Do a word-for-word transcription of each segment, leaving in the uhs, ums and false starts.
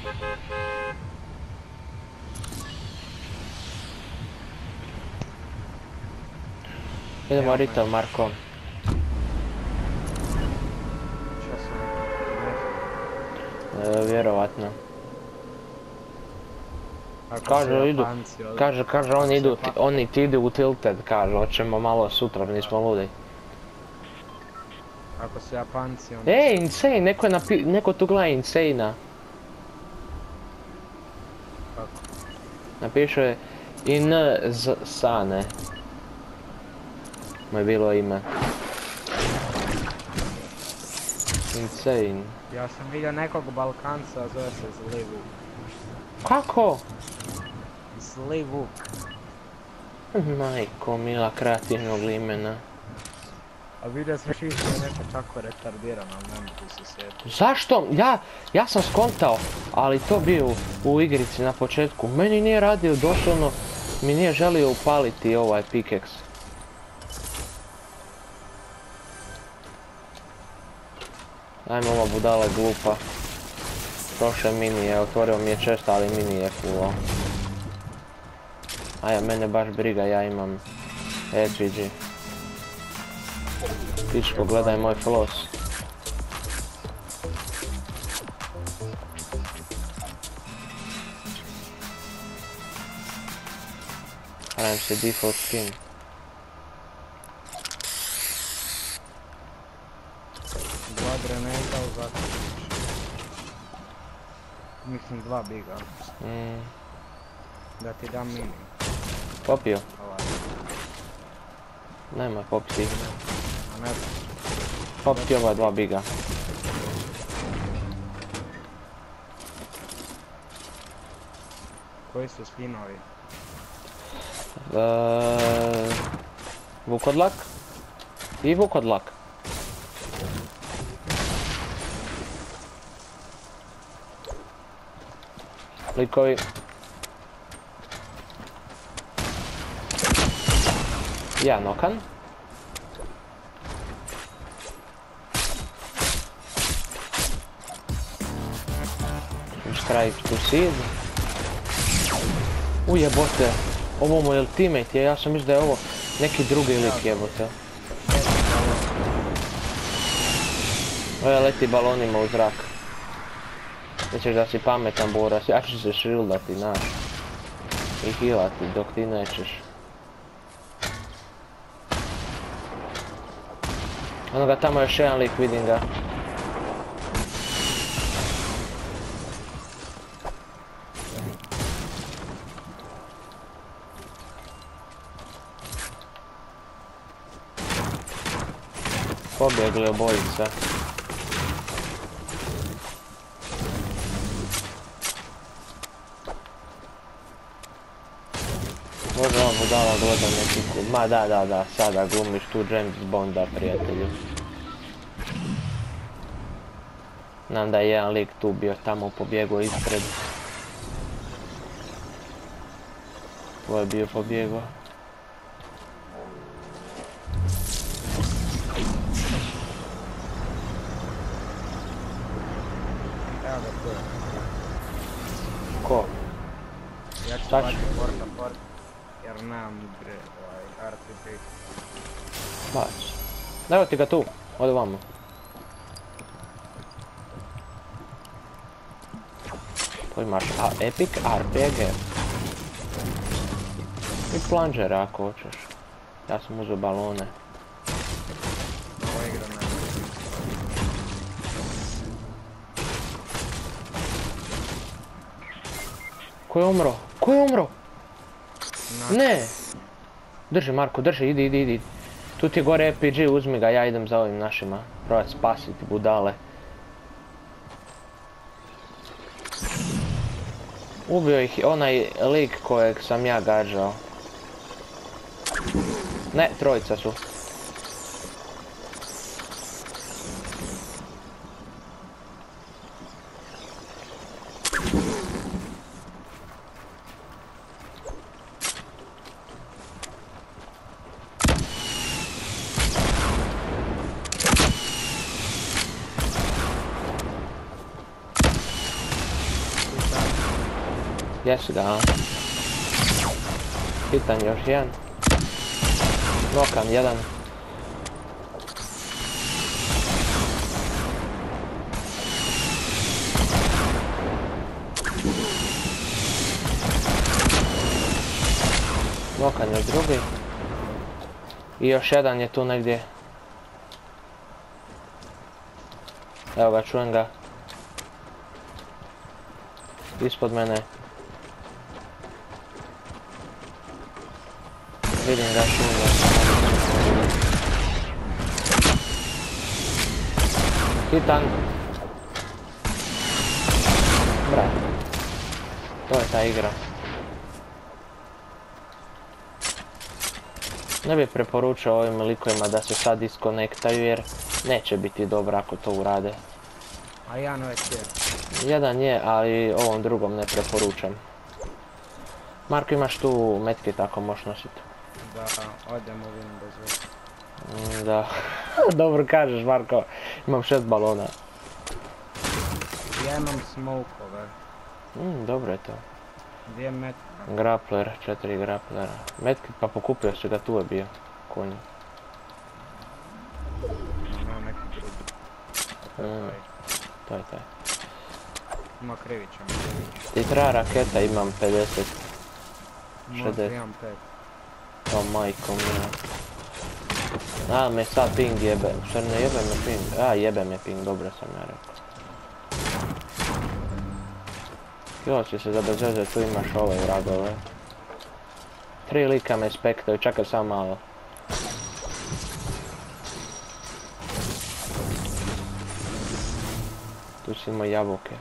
Idemo Retail Marko. Šta su E, vjerovatno. Ako Kažu se idu, Japanci od- kaže, kaže ako oni se idu, Japa- oni ti idu u Tilted, kaže, hoćemo malo sutra, nismo ludi. Ako su Japanci onda... Ej, Insane, neko je napi, neko tu gleda Insane-a. Kako? Napišao je In z Sane. Mu je bilo ime. Insane. Ja sam vidio nekog Balkanca, zove se Zli Vuk. Kako? Zli Vuk. Majko mila, kreativnog imena. A vidio sam što je neko tako retardiran, ali ne mogu se sjetiti. Zašto? Ja, ja sam skontao, ali to bio u, u igrici na početku. Meni nije radio, doslovno mi nije želio upaliti ovaj pickaxe. Ajmo, ova budala je glupa. Prošle mini je, otvorio mi je često, ali mini je fulao. Aja, mene baš briga, ja imam R P G. Pičko, gledaj moj floss. Radim se default skin. Dva grenada u zaključić. Mislim dva biga. Mm, Da ti dam mini. popio? Ovaj. Nema popiti. A ne znam. Popiti ova dva biga. Koji su skinovi? Eee, Vukodlak i Vukodlak. Likovi. Ja nokan. Strike to seed. Ujebote. Ovo mu je teammate, ja sam mislio da je ovo neki drugi lik, jebote. Ovo leti balonima u zrak. Misliš da si pametan, Boras, ja ću se shieldati, znaš. I healati dok ti nećeš. Onoga tamo još jedan lik, vidim ga. Pobjegli obojica. Možda on budala gleda neki kud. Ma da, da, da, sada glumiš tu James Bonda, prijatelju. Znam da je jedan lik tu bio tamo pobjegao ispred. Ovo je bio pobjegao. Evo ga tu je. Ko? Ja ću Šta ću? baciti porta port. Jer nemam gre, ovaj, R P G. Bač. Evo ti ga tu, ode vamo. To imaš a, Epic R P G. I plungere ako hoćeš. Ja sam uzeo balone. Ovo igra ne. Ko je umro? Ko je umro? Na- Ne! Drži Marko, drži, idi, idi, idi. Tu ti je gore R P G, uzmi ga, ja idem za ovim našima. Probati spasiti budale. Ubio ih onaj lik kojeg sam ja gađao. Ne, trojica su. Jesi ga, a? Hitan još jedan. Nokan jedan. Nokan još drugi. I još jedan je tu negdje. Evo ga, čujem ga. Ispod mene. Vidim ga, čujem ga. Hitan. Brat. To je ta igra. Ne bih preporučao ovim likovima da se sad diskonektaju jer neće biti dobro ako to urade. A jedan već je. Jedan je, ali ovom drugom ne preporučam. Marko, imaš tu metke tako možeš nositi? Da, odemo vidim bez veze. Mm, da. Dobro kažeš, Marko. Imam šest balona. Ja imam smokove. Mm, dobro je to. Gdje je metka? Grappler, četiri grapplera. Metke, pa pokupio si ga, tu je bio. Konj. Ima neki drugi. To je Mm. taj. To je taj. Ima krivića. Ti treba raketa, imam pedeset. Možda šezdeset. imam pet. O majko mija. A, me sad ping jebe. Što ne jebe me ping? A, jebe me ping, dobro sam ja rekao. Jo, će se za bez veze, tu imaš ove vragove. Tri lika me spektaju, čekaj samo malo. Tu si imao jabuke.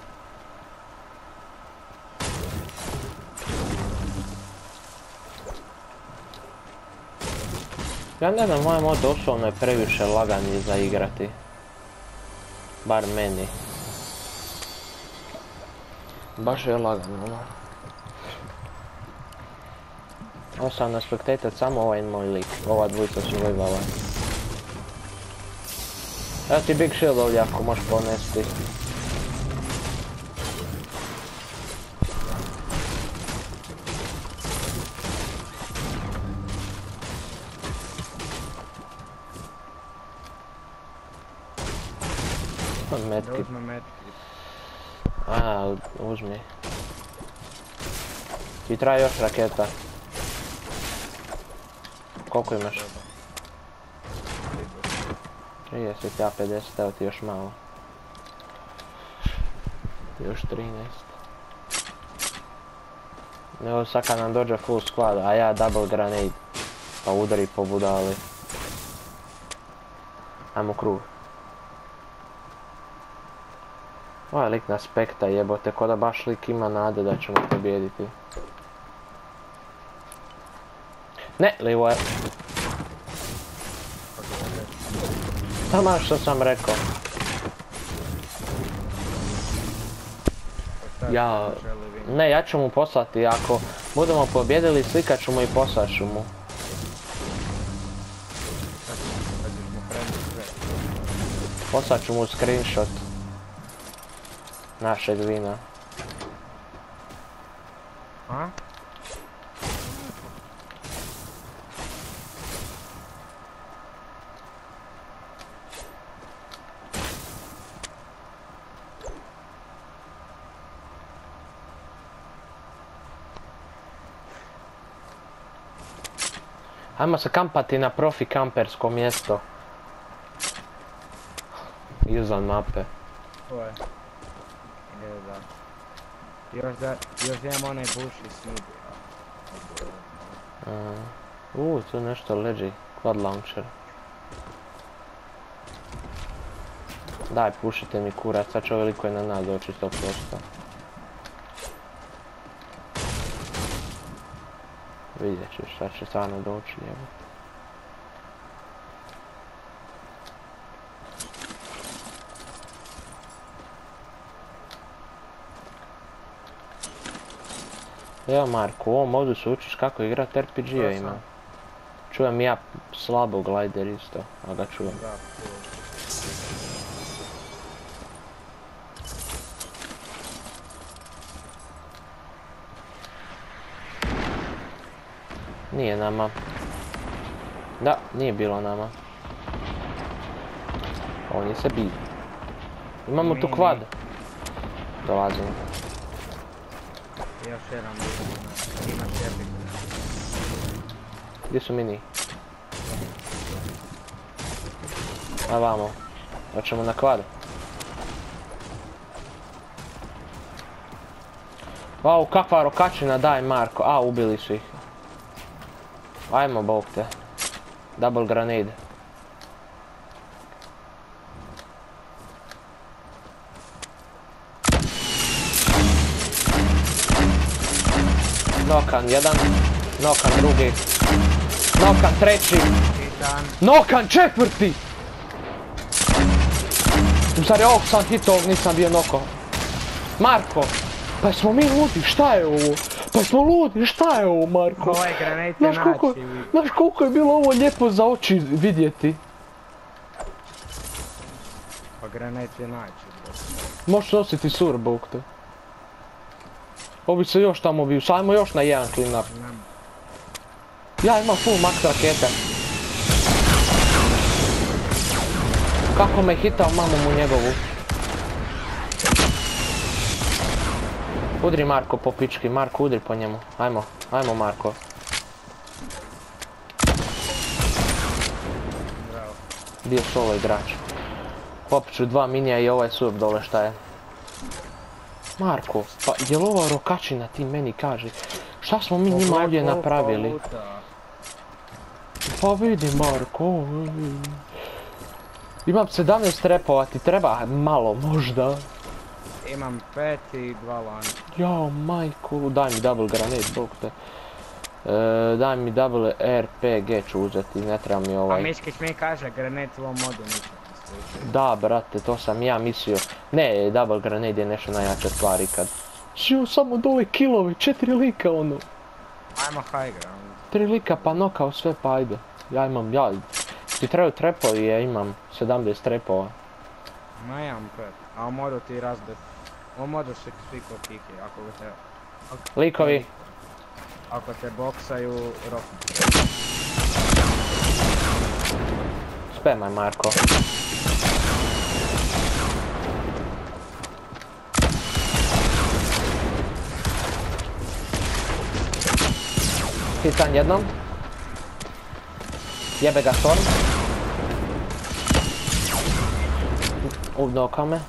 Ja ne znam, moj mod doslovno je previše lagani za igrati. Bar meni. Baš je lagano, ono. Ovo sam na spectator samo ovaj moj lik. Ova dvojica su vojvala. Evo ti big shield ovdje ako možeš ponesti. Da Metki. uzme metki. A, uzmi. Ti treba još raketa. Koliko imaš? trideset, ja pedeset, evo ti još malo. Još trinaest. Evo sad kad nam dođe full squad, a ja double grenade. Pa udari po budali. Ajmo krug. Ovaj lik na spekta jebote, ko da baš lik ima nade da ćemo pobijediti. Ne, livo je. Tamo što sam rekao. Ja... Ne, ja ću mu poslati, ako budemo pobjedili slikat ću mu i poslat ću mu. Poslat ću mu screenshot našeg vina. A? Ajmo se kampati na profi kampersko mjesto. Izvan mape. To je. Je, da. Još da, još da imam onaj buši snubi. Uuu, tu nešto leži. Quad launcher. Daj, pušite mi kurac, sad će ovaj liko je na nas doći sto posto. Vidjet ćeš, sad će stvarno doći, evo. Evo Marko, u ovom modu se učiš kako igrat R P G-a. Čujem ja slabo glider isto, a ga čujem. Da, cool. Nije nama. Da, nije bilo nama. Oni se biju. Imamo tu kvad. Dolazimo. Još jedan ima šepik. Gdje su mini? A vamo. Hoćemo na kvad. Au, kakva rokačina, daj Marko. A, ubili su ih. Ajmo, bog te. Double grenade. Nokan jedan, nokan drugi, nokan treći, Titan. nokan četvrti! U stvari ovog sam hitao, ovog nisam bio noko. Marko, pa smo mi ludi, šta je ovo? Pa smo ludi, šta je ovo Marko? Ovaj granate je Znaš koliko, naći. znaš koliko je bilo ovo lijepo za oči vidjeti? Pa granate je naći. Možeš nositi sur, bog te. Ovi se još tamo biju, sajmo još na jedan clean up. Znam. Ja imam full max rakete. Kako me hitao mamu mu njegovu. Udri Marko po pički, Marko udri po njemu. Ajmo, ajmo Marko. Bravo. Bio solo igrač. Popit ću dva minija i ovaj surf dole šta je. Marko, pa je li ova rokačina ti meni kaže? Šta smo mi njima ovdje napravili? Pa vidi Marko. Imam sedamnaest repova, ti treba malo možda. Imam pet i dva lana. Jao majku, daj mi double granate, bog te. E, daj mi double R P G ću uzeti, ne treba mi A ovaj. Miškić mi kaže granate u ovom modu ničem ne služi. Da brate, to sam ja mislio. Ne, double grenade je nešto najjača stvar ikad. Šio samo dole kilovi, četiri lika ono. Ajmo high ground. Tri lika pa nokao sve pa ajde. Ja imam, ja, ti trebaju trepovi, ja imam sedamdeset trepova. Ma ja imam pet. A u modu ti razbit. U modu se svi ko kiki, ako te... Ako, Likovi, ako te boksaju, rok. spemaj Marko. Titan jednom. Jebe ga Storm. Ubnokao me.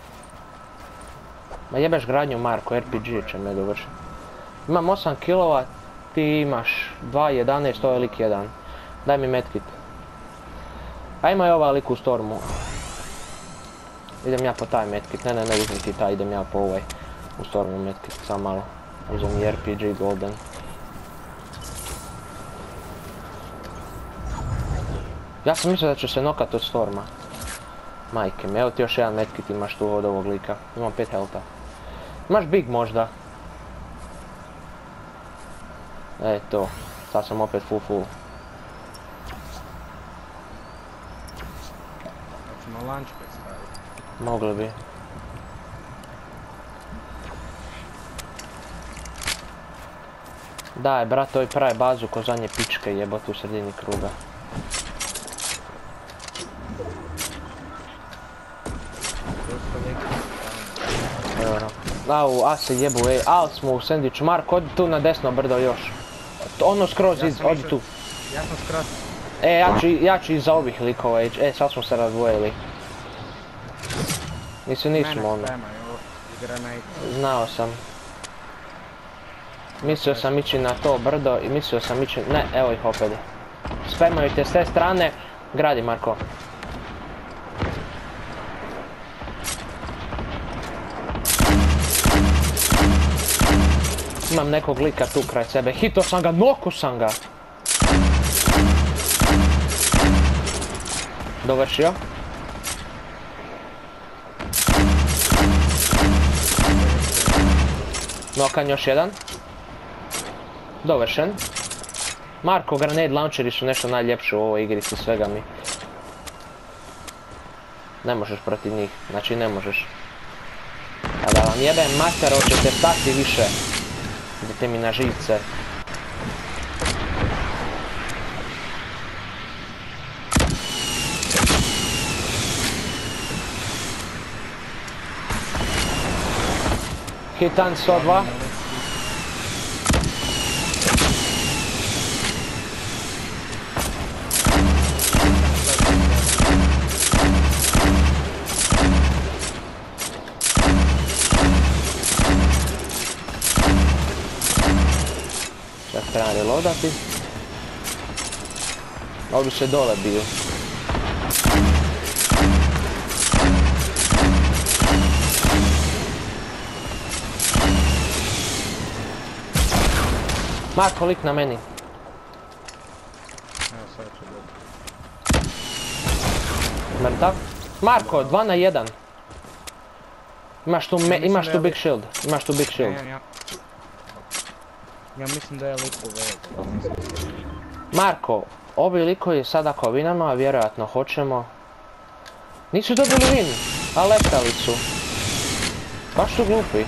Ma jebeš gradnju Marko, R P G će me dovršiti. Imam osam kilova, ti imaš dva jedanaest, ovo je lik jedan. Daj mi medkit. A ima i ovaj lik u Stormu. Idem ja po taj medkit, ne ne ne uzmi ti taj, idem ja po ovaj. U Stormu medkit, samo malo. Uzem i R P G golden. Ja sam mislio da ću se nokat od Storma. Majke mi, evo ti još jedan medkit imaš tu od ovog lika. Imam pet healtha. Imaš big možda? E to, sad sam opet full full. Hoćemo launchpad staviti. Mogli bi. Daj brate, ovaj pravi bazu ko zadnje pičke jebot u sredini kruga. Evo. Au, a se jebu, ej, al smo u sandviču. Mark, odi tu na desno brdo još. Ono skroz iz, odi tu. Ja sam skroz. E, ja ću, ja ću iza ovih likova ići. E, sad smo se razdvojili. Mislim, nismo ono. Mene spremaju i granate. Znao sam. Mislio sam ići na to brdo i mislio sam ići... Ne, evo ih opet. Spemaju te s te strane. Gradi, Marko. Imam nekog lika tu kraj sebe. Hito sam ga, noko sam ga. Dovršio. Nokan još jedan. Dovršen. Marko, grenade launcheri su nešto najljepše u ovoj igrici, svega mi. Ne možeš protiv njih, znači ne možeš. A da vam jebem mater, hoćete stati više. Idete mi na živce. Hitan sto dva. Sad trebam reloadati. Ovi se dole biju. Marko, lik na meni. Evo sad ću dobiti. Mrtav. Marko, dva na jedan. Imaš tu, me, mislim imaš da tu je big lik- shield. Imaš tu big shield. Ja, ja. Ja mislim da je lik u vezu. Marko, ovi likovi sada ako vinama, vjerojatno hoćemo. Nisu dobili win, a letali su. Baš su glupi.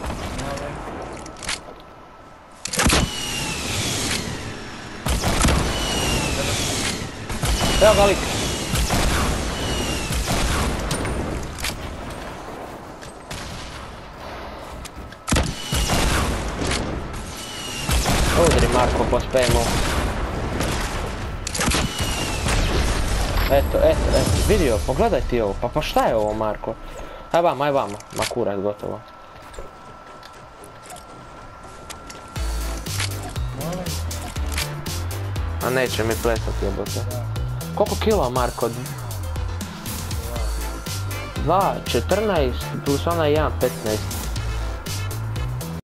Evo ga lik. Udri Marko po spemu. Eto, eto, eto, vidio, pogledaj ti ovo, pa pa šta je ovo Marko? Aj vamo, aj vamo, ma kurac, gotovo. A neće mi plesati jebote. Koliko kila Marko? dva, četrnaest plus onaj jedan, petnaest.